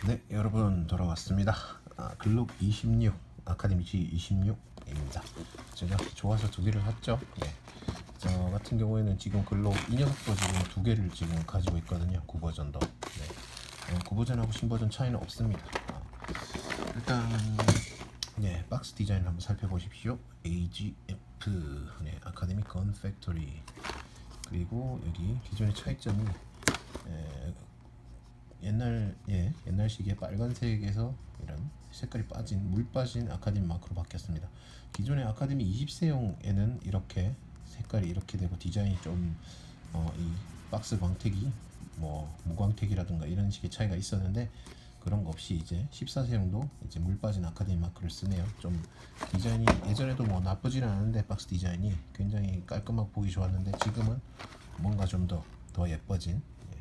네, 여러분 돌아왔습니다. 글록 26 아카데미 G26입니다. 제가 좋아서 두 개를 샀죠. 네. 저 같은 경우에는 지금 글록 이 녀석도 지금 두 개를 지금 가지고 있거든요. 9버전도. 네. 9버전하고 신버전 차이는 없습니다. 일단 네, 박스 디자인을 한번 살펴보십시오. AGF 네, 아카데미 건 팩토리. 그리고 여기 기존의 차이점이 옛날식의 빨간색에서 이런 색깔이 빠진 물 빠진 아카데미 마크로 바뀌었습니다. 기존의 아카데미 20세용에는 이렇게 색깔이 이렇게 되고 디자인이 좀 이 박스 광택이 뭐 무광택이라든가 이런 식의 차이가 있었는데 그런 거 없이 이제 14세용도 이제 물 빠진 아카데미 마크를 쓰네요. 좀 디자인이 예전에도 뭐 나쁘지는 않은데 박스 디자인이 굉장히 깔끔하고 보기 좋았는데 지금은 뭔가 좀 더 예뻐진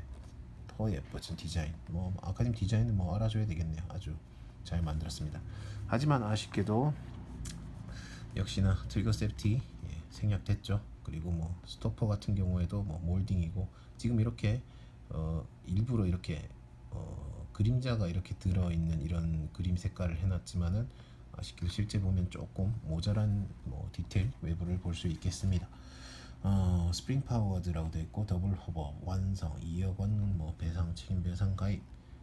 디자인. 뭐 아카데미 디자인은 뭐 알아줘야 되겠네요. 아주 잘 만들었습니다. 하지만 아쉽게도 역시나 트리거 세프티 생략됐죠. 그리고 뭐 스토퍼 같은 경우에도 뭐 몰딩이고 지금 이렇게 일부러 이렇게 그림자가 이렇게 들어있는 이런 그림 색깔을 해놨지만은 아쉽게도 실제 보면 조금 모자란 뭐 디테일 외부를 볼 수 있겠습니다. 스프링 파워드라고 되어 있고 더블 호버 완성 2억 원 뭐 배상 책임 배상 가입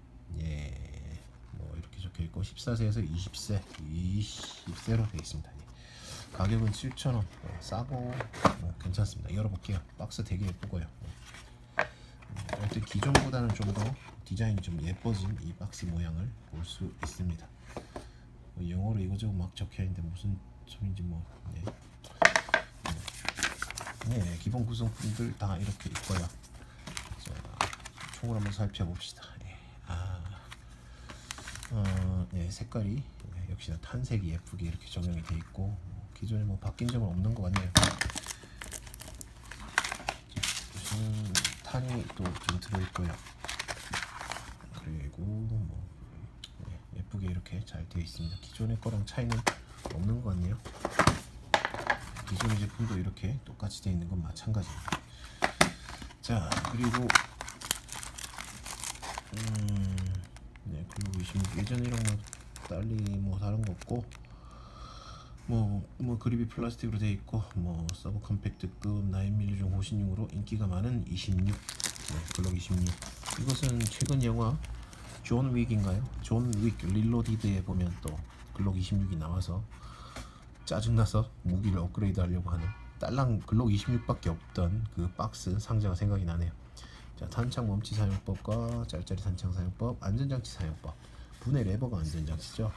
뭐 이렇게 적혀 있고 14세에서 20세로 되어 있습니다. 가격은 7,000원 싸고 괜찮습니다. 열어볼게요. 박스 되게 예쁘고요. 하여튼 기존보다는 좀 더 디자인이 좀 예뻐진 이 박스 모양을 볼 수 있습니다. 영어로 이거저거 막 적혀 있는데 무슨 소리인지 뭐 네, 기본 구성품들 다 이렇게 있고요. 자, 총을 한번 살펴봅시다. 네, 색깔이 역시나 탄색이 예쁘게 이렇게 적용이 되어 있고 기존에 뭐 바뀐 점은 없는 것 같네요. 탄이 또 좀 들어있고요. 그리고 뭐 예쁘게 이렇게 잘 되어 있습니다. 기존의 거랑 차이는 없는 것 같네요. 기존의 제품도 이렇게 똑같이 되어 있는 건 마찬가지입니다. 자, 그리고 네, 글록 26 예전이랑 뭐 달리 뭐 다른 거 없고 뭐 그립이 플라스틱으로 되어 있고 뭐 서브 컴팩트급 9mm 중 호신용으로 인기가 많은 26 네, 글록 26 이것은 최근 영화 존 윅인가요? 존 윅 릴로디드에 보면 또 글록 26이 나와서 짜증나서 무기를 업그레이드 하려고 하는 딸랑 글록 26밖에 없던 그 박스 상자가 생각이 나네요. 자, 탄창 멈치 사용법과 짤짤이 탄창 사용법, 안전장치 사용법. 분해 레버가 안전장치죠.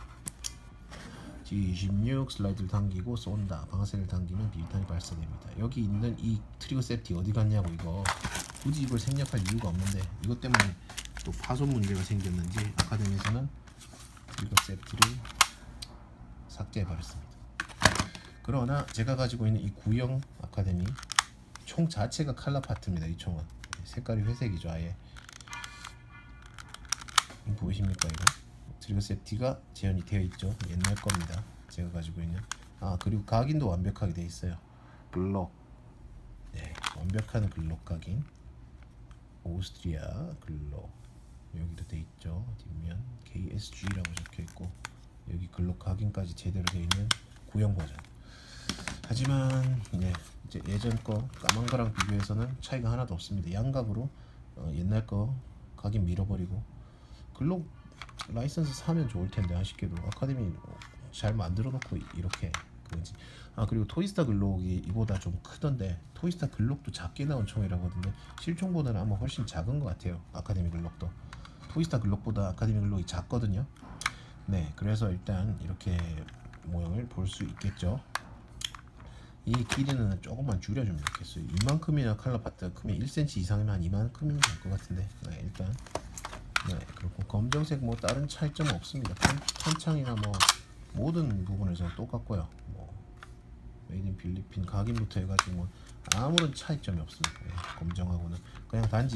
G26 슬라이드를 당기고 쏜다. 방아쇠를 당기면 비탄이 발사됩니다. 여기 있는 이 트리거 세프티 어디 갔냐고. 이거 굳이 이걸 생략할 이유가 없는데 이것 때문에 또 파손 문제가 생겼는지 아카데미에서는 트리거 세프티를 삭제해 버렸습니다. 그러나 제가 가지고 있는 이 구형 아카데미 총 자체가 칼라 파트입니다. 이 총은 색깔이 회색이죠. 아예 보이십니까? 이거 트리거 세프티가 재현이 되어 있죠. 옛날 겁니다. 제가 가지고 있는. 그리고 각인도 완벽하게 되어 있어요. 글록 네, 완벽한 글록 각인. 오스트리아 글록 여기도 되어 있죠. 뒷면 KSG라고 적혀 있고 여기 글록 각인까지 제대로 되어 있는 구형 버전. 하지만 이제 예전 거 까만 거랑 비교해서는 차이가 하나도 없습니다. 양각으로 옛날 거 각인 밀어버리고 글록 라이선스 사면 좋을 텐데 아쉽게도 아카데미 잘 만들어 놓고 이렇게 그런지. 그리고 토이스타 글록이 이보다 좀 크던데 토이스타 글록도 작게 나온 총이라고 하던데 실총보다는 아마 훨씬 작은 것 같아요. 아카데미 글록도 토이스타 글록보다 아카데미 글록이 작거든요. 네, 그래서 일단 이렇게 모형을 볼 수 있겠죠. 이 길이는 조금만 줄여주면 좋겠어요. 이만큼이나 칼라 파트가 크면 1cm 이상이면 한 이만큼이면 될 것 같은데 일단 그렇고 검정색 뭐 다른 차이점은 없습니다. 탄창이나 뭐 모든 부분에서 똑같고요. 뭐 메이드 인 필리핀 각인부터 해가지고 뭐 아무런 차이점이 없습니다. 검정하고는 그냥 단지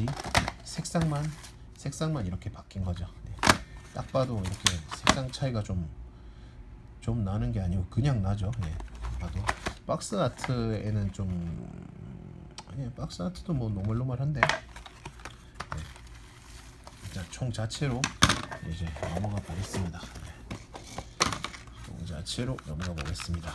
색상만 이렇게 바뀐 거죠. 딱 봐도 이렇게 색상 차이가 좀 나는 게 아니고 그냥 나죠. 봐도 박스 아트에는 좀 박스 아트도 뭐 노멀노멀한데 총 자체로 이제 넘어가 보겠습니다. 동자체로 넘어가 보겠습니다.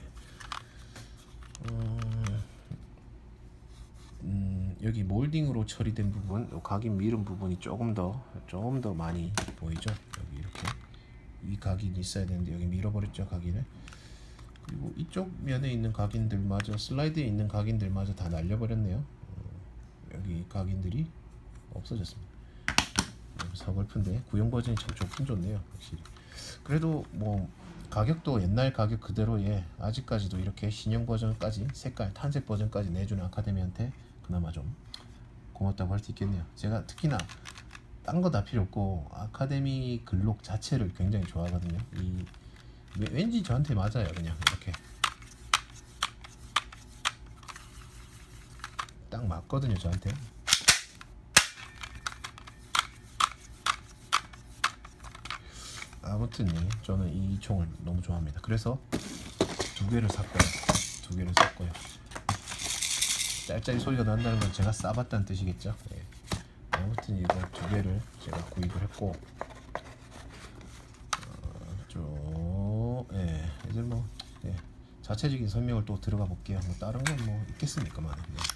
여기 몰딩으로 처리된 부분, 각인 미름 부분이 조금 더 많이 보이죠. 여기 이렇게 이 각인이 있어야 되는데 여기 밀어버렸죠, 각인을. 그리고 이쪽 면에 있는 각인들마저, 슬라이드에 있는 각인들마저 다 날려버렸네요. 여기 각인들이 없어졌습니다. 서글픈데 구형 버전이 참 좋긴 좋네요, 확실히. 그래도 뭐 가격도 옛날 가격 그대로에 아직까지도 이렇게 신형 버전까지, 색깔 탄색 버전까지 내주는 아카데미한테 그나마 좀 고맙다고 할 수 있겠네요. 제가 특히나 딴 거 다 필요 없고 아카데미 글록 자체를 굉장히 좋아하거든요. 왠지 저한테 맞아요. 그냥 이렇게 딱 맞거든요, 저한테. 아무튼 저는 이 총을 너무 좋아합니다. 그래서 두 개를 샀고요. 짤짤이 소리가 난다는 건 제가 싸봤다는 뜻이겠죠. 아무튼 이거 두 개를 제가 구입을 했고, 이제 뭐 자체적인 설명을 또 들어가 볼게요. 뭐 다른 건 뭐 있겠습니까만.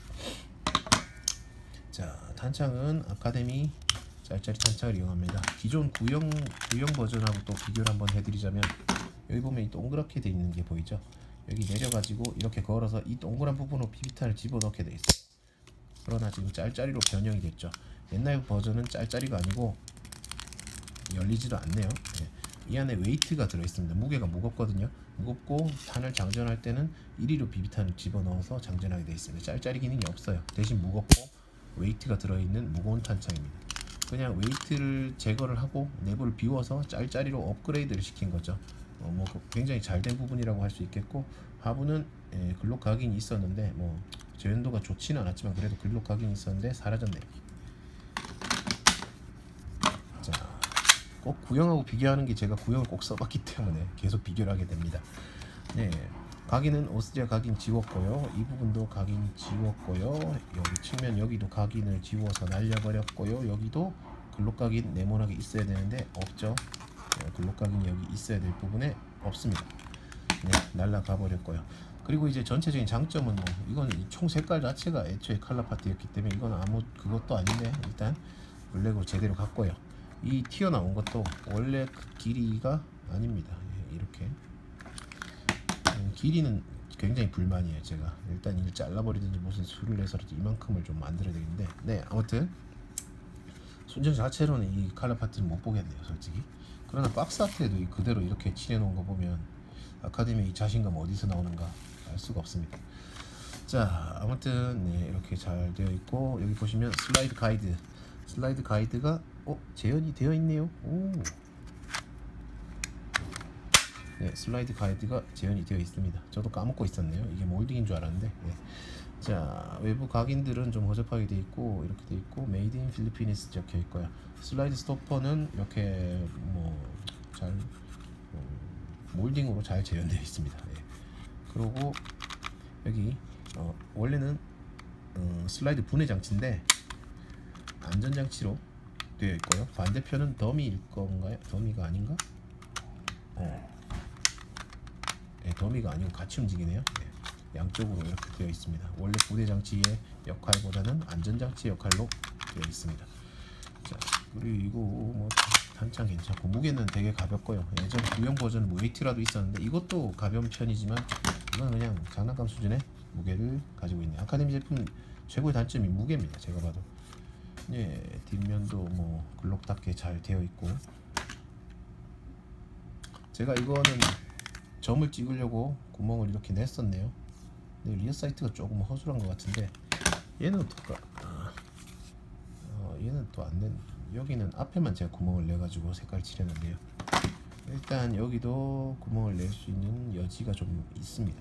자, 탄창은 아카데미 짤짤이 탄창을 이용합니다. 기존 구형 버전하고 또 비교를 한번 해드리자면, 여기 보면 이 동그랗게 돼 있는 게 보이죠? 여기 내려가지고 이렇게 걸어서 이 동그란 부분으로 비비탄을 집어넣게 돼 있어요. 그러나 지금 짤짤이로 변형이 됐죠. 옛날 버전은 짤짤이가 아니고 열리지도 않네요. 이 안에 웨이트가 들어있습니다. 무게가 무겁거든요. 무겁고 탄을 장전할 때는 1위로 비비탄을 집어넣어서 장전하게 되어 있습니다. 짤짤이 기능이 없어요. 대신 무겁고 웨이트가 들어있는 무거운 탄창입니다. 그냥 웨이트를 제거를 하고 내부를 비워서 짤짤이로 업그레이드를 시킨 거죠. 뭐 굉장히 잘된 부분이라고 할 수 있겠고, 하부는 글록 각인이 있었는데 뭐 재현도가 좋지는 않았지만 그래도 글록 각인이 있었는데 사라졌네요. 자, 꼭 구형하고 비교하는 게, 제가 구형을 꼭 써봤기 때문에 계속 비교를 하게 됩니다. 각인은 오스트리아 각인 지웠고요. 이 부분도 각인 지웠고요. 여기 측면 여기도 각인을 지워서 날려버렸고요. 여기도 글록 각인 네모나게 있어야 되는데 없죠. 글록 각인이 여기 있어야 될 부분에 없습니다. 날라가 버렸고요. 그리고 이제 전체적인 장점은 뭐 이건 총 색깔 자체가 애초에 칼라 파트였기 때문에 이건 아무 그것도 아닌데, 일단 블랙으로 제대로 갔고요. 이 튀어나온 것도 원래 그 길이가 아닙니다. 이렇게 길이는 굉장히 불만이에요. 제가 일단 이걸 잘라버리든지 무슨 수를 내서라도 이만큼을 좀 만들어야 되겠는데, 아무튼 순정 자체로는 이 칼라 파트는 못 보겠네요, 솔직히. 그러나 박스 아트에도 그대로 이렇게 칠해놓은 거 보면 아카데미 이 자신감 어디서 나오는가 알 수가 없습니다. 자, 아무튼 이렇게 잘 되어 있고, 여기 보시면 슬라이드 가이드가 재현이 되어 있네요. 슬라이드 가이드가 재현이 되어 있습니다. 저도 까먹고 있었네요. 이게 몰딩인 줄 알았는데. 자, 외부 각인들은 좀 허접하게 되어 있고, 이렇게 되어 있고, 메이드 인 필리핀스 적혀 있고요. 슬라이드 스토퍼는 이렇게 잘 몰딩으로 잘 재현되어 있습니다. 그리고 여기 원래는 슬라이드 분해 장치인데 안전장치로 되어 있고요. 반대편은 더미일 건가요? 더미가 아닌가? 더미가 아니고 같이 움직이네요. 양쪽으로 이렇게 되어 있습니다. 원래 부대 장치의 역할보다는 안전장치 역할로 되어 있습니다. 자, 그리고 뭐 탄창 괜찮고, 무게는 되게 가볍고요. 예전 구형 버전은 웨이트라도 있었는데 이것도 가벼운 편이지만 이건 그냥 장난감 수준의 무게를 가지고 있네요. 아카데미 제품 최고의 단점이 무게입니다, 제가 봐도. 뒷면도 뭐 글록답게 잘 되어 있고, 제가 이거는 점을 찍으려고 구멍을 이렇게 냈었네요. 근데 리어 사이트가 조금 허술한 것 같은데, 얘는 어떨까? 얘는 또 안 된. 여기는 앞에만 제가 구멍을 내 가지고 색깔 칠해놨네요. 일단 여기도 구멍을 낼 수 있는 여지가 좀 있습니다.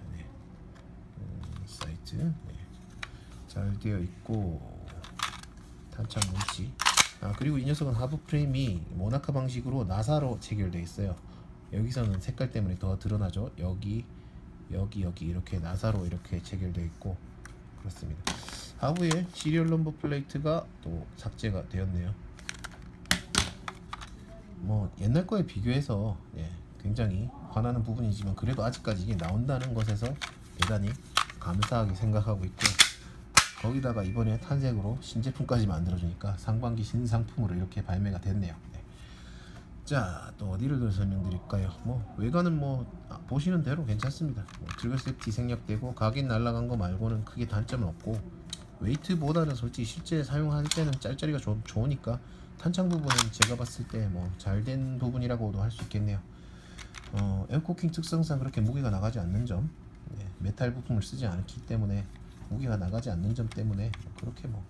사이트 잘 되어 있고, 탄창 뭉치. 그리고 이 녀석은 하부 프레임이 모나카 방식으로 나사로 체결되어 있어요. 여기서는 색깔 때문에 더 드러나죠. 여기 이렇게 나사로 이렇게 체결되어 있고 그렇습니다. 하부에 시리얼 넘버 플레이트가 또 삭제가 되었네요. 뭐 옛날 거에 비교해서 굉장히 화나는 부분이지만 그래도 아직까지 이게 나온다는 것에서 대단히 감사하게 생각하고 있고, 거기다가 이번에 탄색으로 신제품까지 만들어주니까 상반기 신상품으로 이렇게 발매가 됐네요. 자, 또 어디를 더 설명드릴까요? 뭐 외관은 뭐 보시는 대로 괜찮습니다. 뭐 트리거 세프티 생략되고 각인 날라간 거 말고는 크게 단점은 없고, 웨이트보다는 솔직히 실제 사용할 때는 짤짤이가 좋으니까 탄창 부분은 제가 봤을 때 뭐 잘된 부분이라고도 할 수 있겠네요. 에어코킹 특성상 그렇게 무게가 나가지 않는 점, 메탈 부품을 쓰지 않기 때문에 무게가 나가지 않는 점 때문에 그렇게 뭐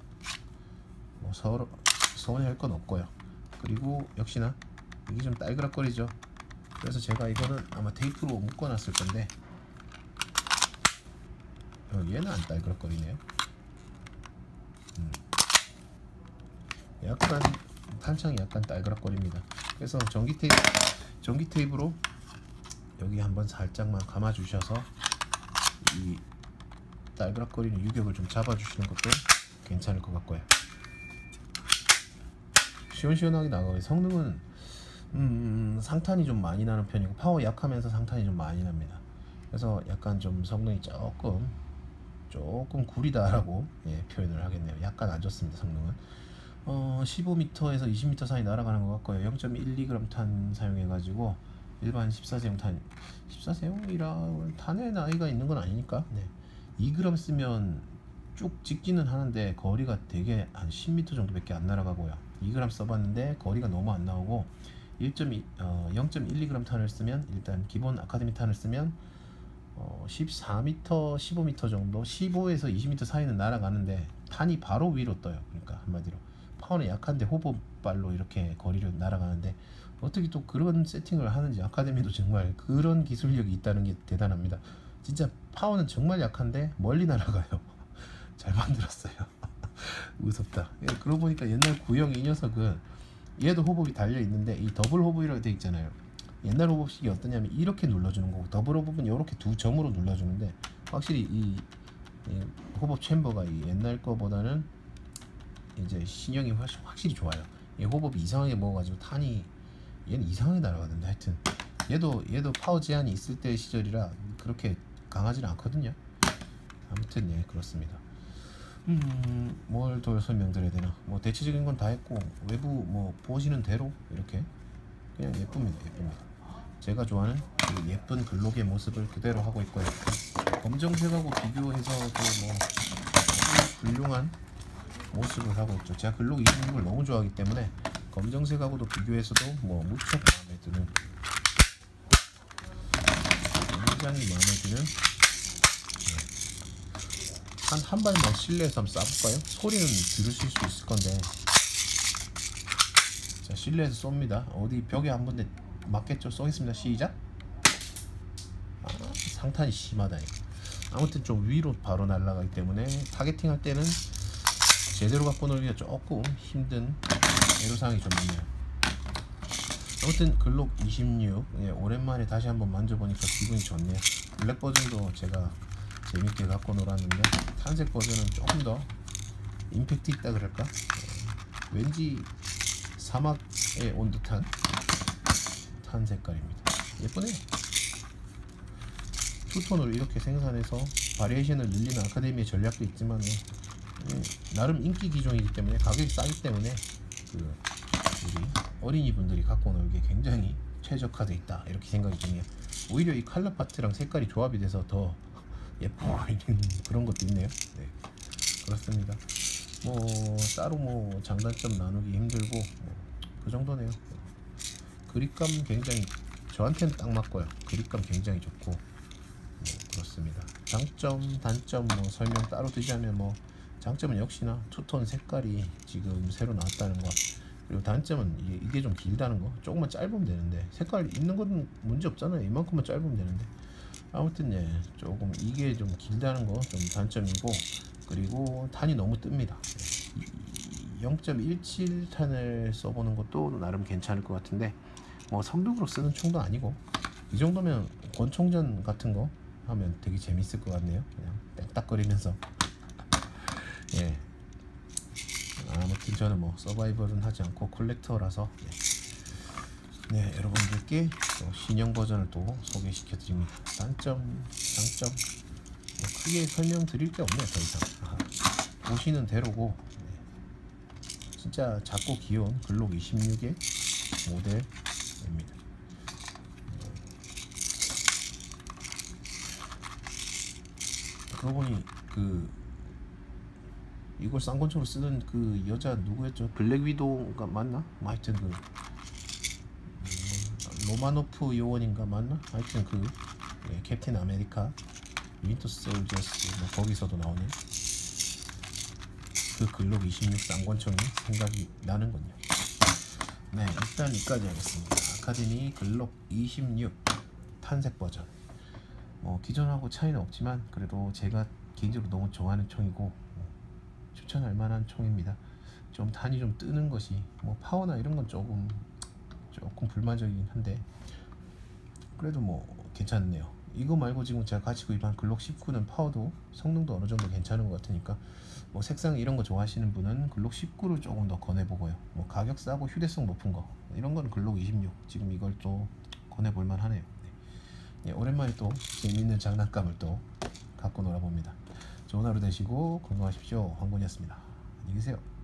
서운해할 건 없고요. 그리고 역시나 이게 좀 딸그락거리죠. 그래서 제가 이거는 아마 테이프로 묶어놨을 건데, 얘는 안 딸그락거리네요. 약간 탄창이 약간 딸그락거립니다. 그래서 전기 테이프로 여기 한번 살짝만 감아 주셔서 이 딸그락거리는 유격을 좀 잡아 주시는 것도 괜찮을 것 같고요. 시원시원하게 나가고, 성능은 상탄이 좀 많이 나는 편이고 파워 약하면서 상탄이 좀 많이 납니다. 그래서 약간 좀 성능이 조금 구리다라고 표현을 하겠네요. 약간 안 좋습니다. 성능은 15m에서 20m 사이 날아가는 것 같고요. 0.12g 탄 사용해가지고 일반 14세용 탄, 14세용이라 탄의 나이가 있는 건 아니니까 2g 쓰면 쭉 찍기는 하는데 거리가 되게 한 10m 정도밖에 안 날아가고요. 2g 써봤는데 거리가 너무 안 나오고, 0.12g 탄을 쓰면, 일단 기본 아카데미 탄을 쓰면 14m, 15m 정도, 15에서 20m 사이는 날아가는데 탄이 바로 위로 떠요. 그러니까 한마디로 파워는 약한데 호버발로 이렇게 거리를 날아가는데, 어떻게 또 그런 세팅을 하는지 아카데미도 정말 그런 기술력이 있다는 게 대단합니다. 진짜 파워는 정말 약한데 멀리 날아가요. 잘 만들었어요. 무섭다. 그러고 보니까 옛날 구형 이 녀석은 얘도 호법이 달려 있는데 이 더블 호법이라고 되어 있잖아요. 옛날 호법식이 어떠냐면 이렇게 눌러주는 거고, 더블 호법은 이렇게 두 점으로 눌러주는데, 확실히 이 호법 챔버가 이 옛날 거보다는 이제 신형이 확실히 좋아요. 이 호법이 이상하게 먹어가지고 탄이, 얘는 이상하게 날아가던데, 하여튼 얘도 파워 제한이 있을 때 시절이라 그렇게 강하지는 않거든요. 아무튼 그렇습니다. 뭘 더 설명드려야 되나. 뭐 대체적인 건 다 했고, 외부 뭐 보시는 대로 이렇게 그냥 예쁩니다. 제가 좋아하는 그 예쁜 글록의 모습을 그대로 하고 있고요. 검정색하고 비교해서도 뭐 훌륭한 모습을 하고 있죠. 제가 글록 이런 걸 너무 좋아하기 때문에 검정색하고도 비교해서도 뭐 무척 마음에 드는, 굉장히 마음에 드는, 한 발만 실내에서 한번 쏴볼까요? 소리는 들으실 수 있을 건데, 자, 실내에서 쏩니다. 어디 벽에 한 군데 맞겠죠? 쏘겠습니다. 시작. 상탄이 심하다. 아무튼 좀 위로 바로 날아가기 때문에 타겟팅 할 때는 제대로 갖고 놀기가 조금 힘든 애로사항이 좀 있네요. 아무튼 글록 26 오랜만에 다시 한번 만져보니까 기분이 좋네요. 블랙 버전도 제가 재밌게 갖고 놀았는데, 탄색 버전은 조금 더 임팩트 있다 그럴까? 왠지 사막에 온 듯한 탄 색깔입니다. 예쁘네요. 투톤으로 이렇게 생산해서 바리에이션을 늘리는 아카데미의 전략도 있지만, 나름 인기 기종이기 때문에, 가격이 싸기 때문에 우리 어린이분들이 갖고 놀기에 굉장히 최적화되어 있다, 이렇게 생각이 드네요. 오히려 이 컬러 파트랑 색깔이 조합이 돼서 더 예뻐 보이는 그런 것도 있네요. 그렇습니다. 뭐 따로 뭐 장단점 나누기 힘들고 그 정도네요. 그립감 굉장히 저한테는 딱 맞고요. 그립감 굉장히 좋고 그렇습니다. 장점, 단점 뭐 설명 따로 드자면, 뭐 장점은 역시나 투톤 색깔이 지금 새로 나왔다는 거, 그리고 단점은 이게 좀 길다는 거. 조금만 짧으면 되는데, 색깔 있는 건 문제 없잖아요. 이만큼만 짧으면 되는데. 아무튼 조금 이게 좀 길다는 거 좀 단점이고, 그리고 탄이 너무 뜹니다. 0.17 탄을 써보는 것도 나름 괜찮을 것 같은데, 뭐 성능으로 쓰는 총도 아니고, 이 정도면 권총전 같은 거 하면 되게 재밌을 것 같네요. 그냥 땡딱거리면서. 아무튼 저는 뭐 서바이벌은 하지 않고 콜렉터라서 네, 여러분들께 또 신형 버전을 또 소개시켜 드립니다. 단점, 장점 뭐 크게 설명드릴 게 없네요. 더 이상 보시는 대로고, 네, 진짜 작고 귀여운 글록 26의 모델입니다. 그러고 보니 이걸 쌍권총으로 쓰던 그 여자 누구였죠? 블랙 위도우가 맞나? 뭐 하여튼 로마노프 요원인가 맞나? 하여튼 예, 캡틴 아메리카 윈터 솔저스 뭐 거기서도 나오는 그 글록 26 쌍권총이 생각이 나는군요. 네, 일단 여기까지 하겠습니다. 아카데미 글록 26 탄색 버전. 기존하고 차이는 없지만 그래도 제가 개인적으로 너무 좋아하는 총이고 추천할 만한 총입니다. 좀 단이 좀 뜨는 것이 뭐 파워나 이런 건 조금 불만적이긴 한데 그래도 뭐 괜찮네요. 이거 말고 지금 제가 같이 구입한 글록 19는 파워도 성능도 어느 정도 괜찮은 것 같으니까 뭐 색상 이런 거 좋아하시는 분은 글록 19를 조금 더 권해보고요. 뭐 가격 싸고 휴대성 높은 거 이런 건 글록 26 지금 이걸 또 권해볼 만하네요. 네, 오랜만에 또 재미있는 장난감을 또 갖고 놀아봅니다. 좋은 하루 되시고 건강하십시오. 황곤이었습니다. 안녕히 계세요.